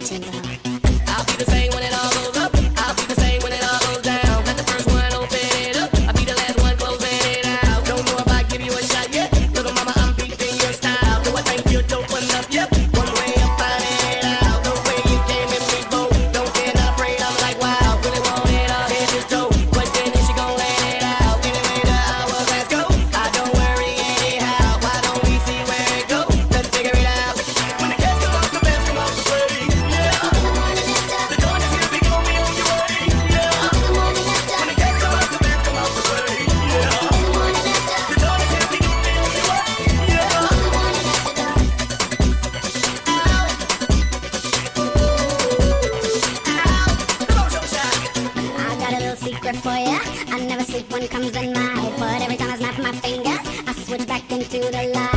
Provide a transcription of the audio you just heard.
too low. I'll be the same when it all goes up. I'll be the same when it all goes down. Not the first one open it up. I'll be the last one closing it out. Don't know if I give you a shot yet. Little mama, I'm beating your style. Do I think you're dope enough? Yep. One way I'm finding it out. The way you came in me both. Don't get not afraid. I'm like wow. Really want it all. Here's his dope. But then is she gon' let it out? Anyway, the hours, let's go. I don't worry anyhow. Why don't we see where it goes? Let's figure it out. When the cats come off, the bands come off the play. Yeah. The dawn is here, we gon' be on your way. Yeah. When the cats come off, the bands come off the play. Yeah. The dawn is here, we gon' be on your way. Yeah. Come on, show shot. I got a little secret for ya. I never sleep when it comes in night, but every time I snap my fingers, I switch back into the light.